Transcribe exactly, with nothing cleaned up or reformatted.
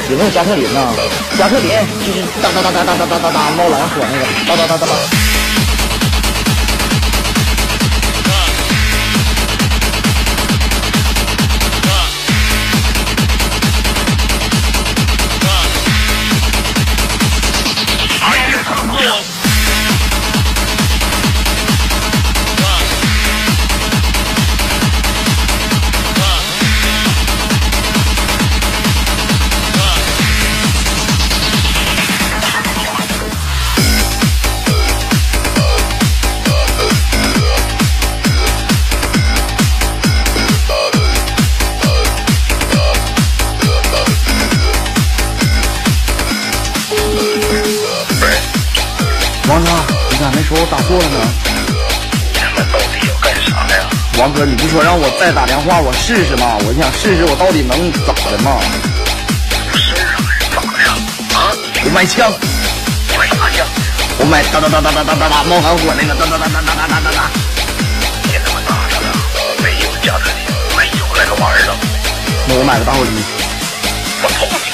有没有加特林呢？加特林就是哒哒哒哒哒哒哒哒哒猫蓝火那个哒哒哒哒哒。王哥，你咋没说我打错了呢？ 你他妈到底要干啥呀？ 王哥，你不说让我再打电话，我试试吗？我想试试我到底能咋的嘛？ 不是啊，咋的呀？啊？ 我买枪， 你买啥枪？ 我买哒哒哒哒哒哒哒哒猫蓝火那个哒哒哒哒哒哒哒哒哒。 你他妈咋的了？没有加特林，没有那个玩意儿了。 那我买个打火机。 我操！